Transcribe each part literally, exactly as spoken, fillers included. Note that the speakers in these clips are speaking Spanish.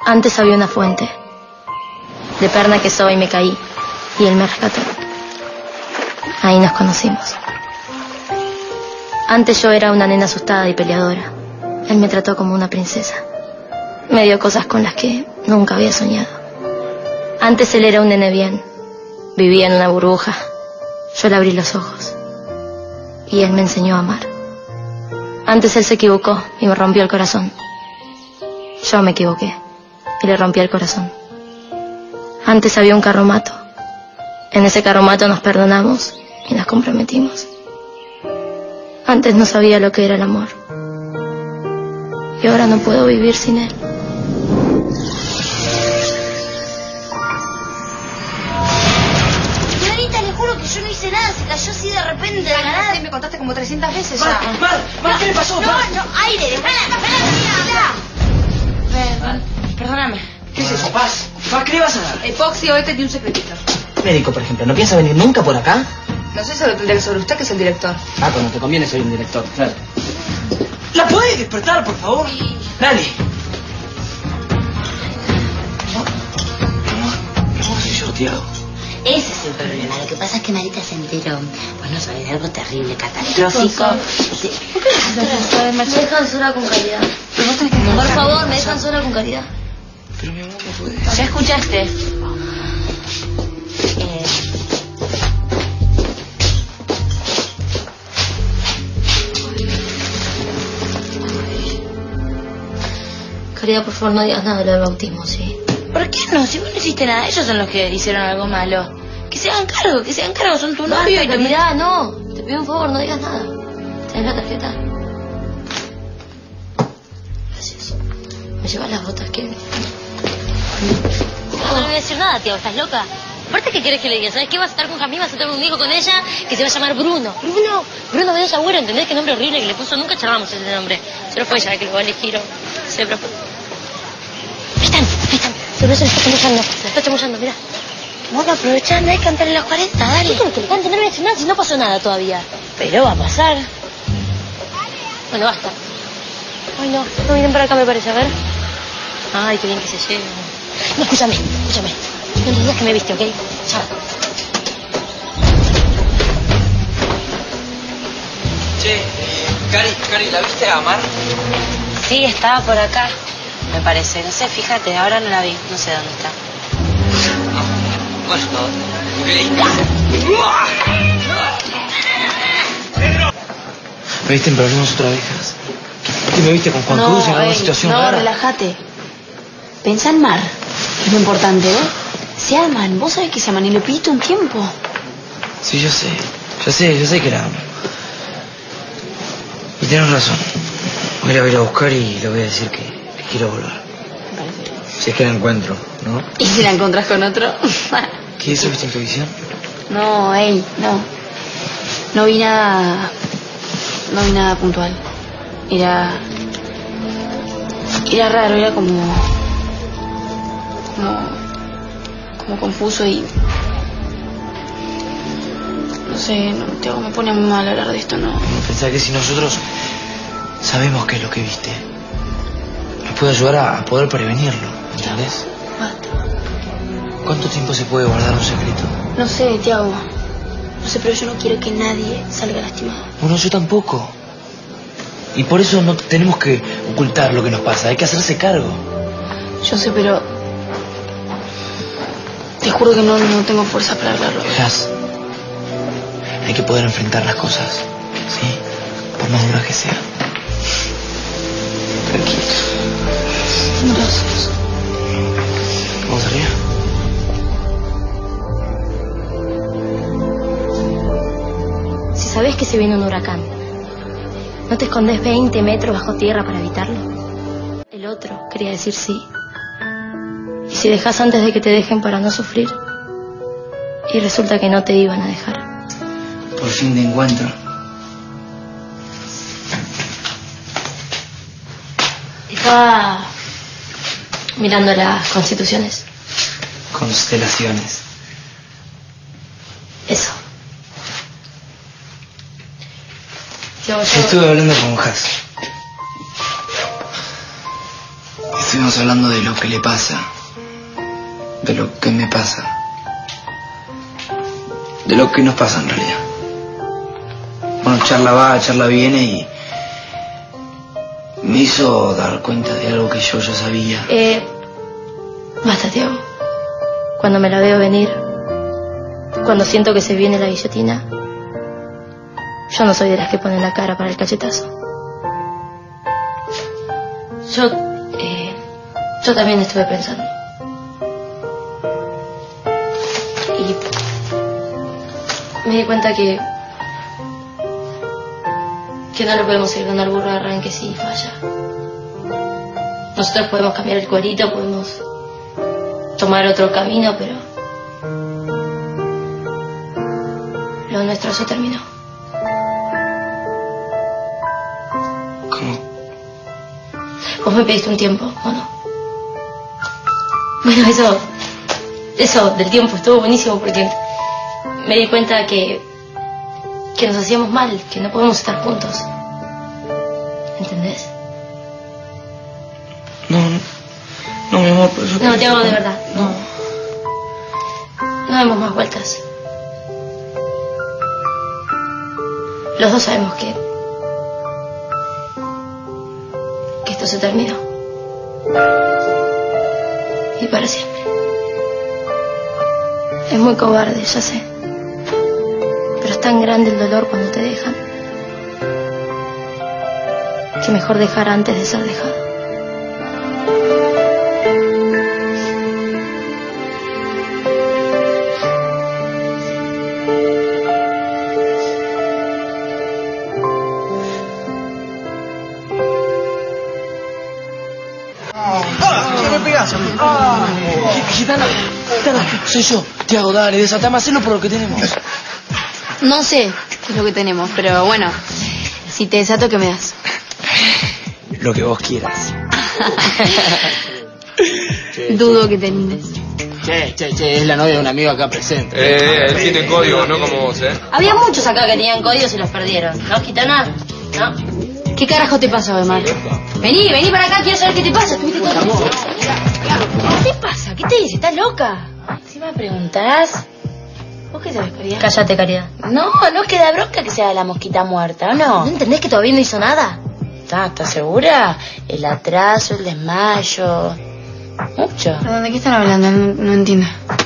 Antes había una fuente. De perna que soy me caí y él me rescató. Ahí nos conocimos. Antes yo era una nena asustada y peleadora. Él me trató como una princesa. Me dio cosas con las que nunca había soñado. Antes él era un nene bien. Vivía en una burbuja. Yo le abrí los ojos. Y él me enseñó a amar. Antes él se equivocó y me rompió el corazón. Yo me equivoqué y le rompí el corazón. Antes había un carromato. En ese carromato nos perdonamos y nos comprometimos. Antes no sabía lo que era el amor. Y ahora no puedo vivir sin él. Señorita, le juro que yo no hice nada. Se cayó así de repente de la nada. Me contaste como trescientas veces ya. Mar, Mar, Mar, ¿qué le pasó? No, Mar? no, aire, dejala, dejala, Perdón, perdóname. ¿Qué es eso, Paz? Paz, ¿qué le vas a dar? Epoxi, hoy te di un secretito. Médico, por ejemplo, ¿no piensa venir nunca por acá? No sé, eso lo tendría que sobre usted, que es el director. Ah, cuando te conviene soy un director, claro. ¿La puedes despertar, por favor? Dale. ¿Cómo soy yo, Tiago? Ese es el problema. Lo que pasa es que Marita se enteró. Pues no sabes, de algo terrible, catastrófico. Sí. ¿Por qué no me dejan sola con Caridad? Pero vos tenés que Por pensar. favor, me dejan sola con Caridad. Pero mi amor, no puedes. ¿Ya escuchaste? Eh... Caridad, por favor, no digas nada de lo del bautismo, ¿sí? ¿Por qué no? Si vos no hiciste nada, ellos son los que hicieron algo malo. Que se hagan cargo, que se hagan cargo, son tu novio y tu... Caridad, no. Te pido un favor, no digas nada. ¿Tenés la tarjeta? Gracias. ¿Me llevas las botas que...? No, no le voy a decir nada, tío. ¿Estás loca? Aparte, ¿qué querés que le diga? ¿Sabes qué? Vas a estar con Jamie, vas a tener un hijo con ella que se va a llamar Bruno. Bruno, Bruno Bedoya Agüero, ¿entendés qué nombre horrible que le puso? Nunca charlamos ese nombre. Solo fue ella la que lo va a elegir o se propuso. Ahí están, ahí están. Seguro se le está chamullando. Se le está chamullando, mirá. Bueno, aprovechando, hay que cantarle los cuarenta, dale. ¿Qué querés que le cante? No le voy a decir nada si no pasó nada todavía. Pero va a pasar. Bueno, basta. Ay, no, no vienen para acá, me parece, a ver. Ay, qué bien que se lleven. No, escúchame, escúchame. No le digas que me viste, ¿ok? Chao. Che, Cari, Cari, ¿la viste a Mar? Sí, estaba por acá, me parece. No sé, fíjate, ahora no la vi. No sé dónde está. Bueno, ok. ¿Me viste en problemas otra vez? ¿Qué me viste con Juan Cruz en alguna situación no, rara? relájate. Pensá en Mar, es lo importante, ¿eh? Se aman, vos sabés que se aman y le pediste un tiempo. Sí, yo sé, yo sé, yo sé que la amo. Y tienes razón. Voy a ir a buscar y le voy a decir que, que quiero volver. Si es que la encuentro, ¿no? ¿Y si la encontrás con otro? ¿Qué eso viste en tu visión? No, ey, no. No vi nada... No vi nada puntual. Era... Era raro, era como... Como... Como confuso y... No sé, no, te, me pone muy mal hablar de esto, ¿no? Pensá que si nosotros sabemos qué es lo que viste, nos puede ayudar a, a poder prevenirlo, ¿entendés? Basta. ¿Cuánto tiempo se puede guardar un secreto? No sé, Tiago. No sé, pero yo no quiero que nadie salga lastimado. Bueno, yo tampoco. Y por eso no tenemos que ocultar lo que nos pasa, hay que hacerse cargo. Yo sé, pero... Te juro que no, no tengo fuerza para hablarlo. Verás, hay que poder enfrentar las cosas, ¿sí? Por más duras que sean. Tranquilo. Gracias. ¿Vamos arriba? Si sabés que se viene un huracán, ¿no te escondes veinte metros bajo tierra para evitarlo? El otro quería decir sí. Y si dejas antes de que te dejen para no sufrir, y resulta que no te iban a dejar. Por fin de encuentro. Estaba mirando las constituciones. Constelaciones. Eso. Yo, yo... Estuve hablando con Has. Estuvimos hablando de lo que le pasa, de lo que me pasa, de lo que nos pasa en realidad. Bueno, charla va, charla viene y me hizo dar cuenta de algo que yo ya sabía. Eh, basta, Tiago. Cuando me la veo venir, cuando siento que se viene la guillotina, yo no soy de las que ponen la cara para el cachetazo. Yo, eh, yo también estuve pensando. Y me di cuenta que que no le podemos seguir dando al burro de arranque si falla. Nosotros podemos cambiar el cuerito, podemos tomar otro camino, pero lo nuestro se terminó. ¿Cómo? Vos me pediste un tiempo, ¿o no? Bueno, eso, eso del tiempo estuvo buenísimo porque me di cuenta que, que nos hacíamos mal, que no podemos estar juntos. ¿Entendés? No, no, no, mi amor, por eso... No, te hago de verdad, no. No demos más vueltas. Los dos sabemos que... que esto se terminó. Y para siempre. Es muy cobarde, ya sé. Pero es tan grande el dolor cuando te dejan, que mejor dejar antes de ser dejado. Gitana, Gitana, soy yo. Tiago, dale, desatame, hacelo por lo que tenemos. No sé qué es lo que tenemos, pero bueno, si te desato, ¿qué me das? Lo que vos quieras. Dudo que te animes. Che, che, che, es la novia de un amigo acá presente. Eh, él tiene código, no como vos, ¿eh? Había muchos acá que tenían códigos y los perdieron, ¿no, Gitana? ¿No? ¿Qué carajo te pasó, Omar? Vení, vení para acá, quiero saber qué te pasa. ¿Tuviste todo el tiempo? ¿Qué te pasa? ¿Qué te dice? ¿Estás loca? Si me preguntás, ¿vos qué sabés, Caridad? Cállate, Caridad. No, no queda bronca que sea la mosquita muerta, ¿o no? ¿No entendés que todavía no hizo nada? ¿Estás segura? El atraso, el desmayo... Mucho. Perdón, ¿de qué están hablando? No, no entiendo.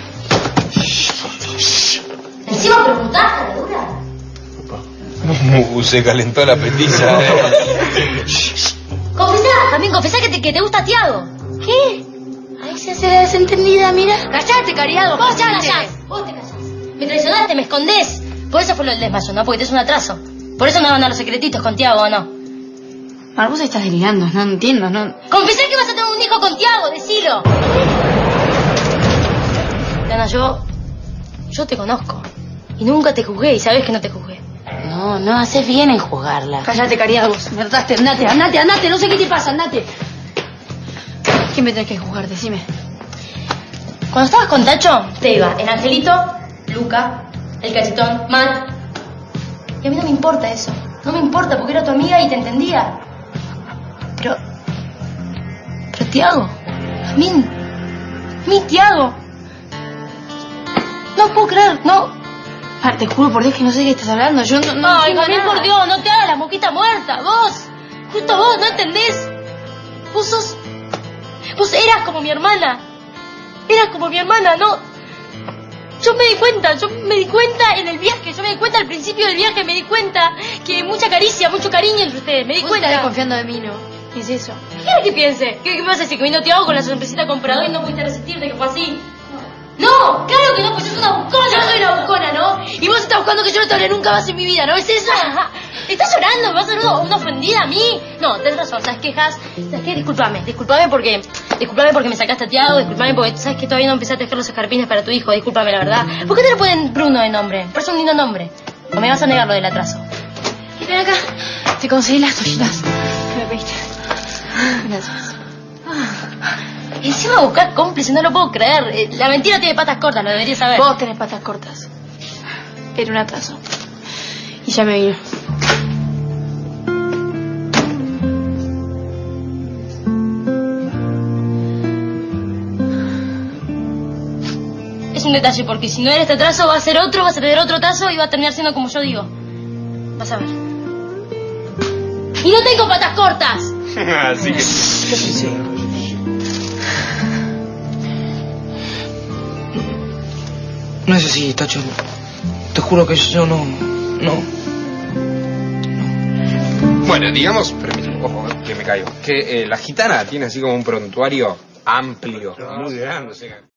Encima preguntás, caradura. Uh, se calentó la petiza, eh. Confesá, también confesá que te, que te gusta Tiago. ¿Qué? Ay, se hace la desentendida, mira. Callate, Cariado, vos te callás. Vos te callás. Me traicionaste, me escondés. Por eso fue lo del desmayo, ¿no? Porque te es un atraso. Por eso no van a los secretitos con Tiago, ¿o no? Mar, vos estás delirando, no entiendo, no... Confesá que vas a tener un hijo con Tiago, decilo. Dana, yo... Yo te conozco. Y nunca te juzgué, y sabés que no te juzgué. No, no haces bien en juzgarla. Cállate, Caridad, vos. Me trataste, andate, andate, andate, no sé qué te pasa, andate. ¿Quién me tenés que juzgar? Decime. Cuando estabas con Tacho, te iba el Angelito, Luca, el Cachetón, Matt. Y a mí no me importa eso. No me importa porque era tu amiga y te entendía. Pero... Pero Tiago. A mí... A mí, Tiago. No puedo creer, no... Mar, te juro por Dios que no sé de qué estás hablando. Yo no... no Ay, entiendo Gabriel, nada. por Dios, no te hagas la mosquita muerta. Vos. Justo vos, ¿no entendés? Vos sos... Vos eras como mi hermana. Eras como mi hermana, ¿no? Yo me di cuenta, yo me di cuenta en el viaje, yo me di cuenta al principio del viaje, me di cuenta que mucha caricia, mucho cariño entre ustedes, me di Vos cuenta. estás desconfiando de mí, ¿no? ¿Qué es eso? ¿Qué quieres que piense? ¿Qué, qué me vas a decir? ¿Que vino Tiago con la sonrisita comprador y no pudiste resistirte que fue así? No, claro que no, pues yo soy una buscona, yo soy una buscona, ¿no? Y vos estás buscando que yo no te hable nunca más en mi vida, ¿no? ¿Es eso? ¿Estás llorando? ¿Me vas a hacer una, una ofendida a mí? No, tenés razón, ¿sabes qué, Has? ¿Sabes qué? Discúlpame, discúlpame porque... Discúlpame porque me sacaste a Tiago, discúlpame porque sabes que todavía no empecé a tejer los escarpines para tu hijo, discúlpame la verdad. ¿Por qué te le ponen Bruno de nombre? Parece un lindo nombre. ¿O me vas a negar lo del atraso? Y ven acá, te conseguí las toallitas que me pediste. Gracias. Y encima buscar cómplice, no lo puedo creer. Eh, La mentira tiene patas cortas, lo deberías saber. Vos tenés patas cortas. Era un atraso. Y ya me vino. es un detalle, porque si no era este trazo va a ser otro, vas a tener otro trazo y va a terminar siendo como yo digo. Vas a ver. ¡Y no tengo patas cortas! Así que... Sí. No es así, Tacho. Te juro que yo no... No. Bueno, digamos, permíteme, ojo, que me caigo, que eh, la gitana tiene así como un prontuario amplio, muy grande, o sea...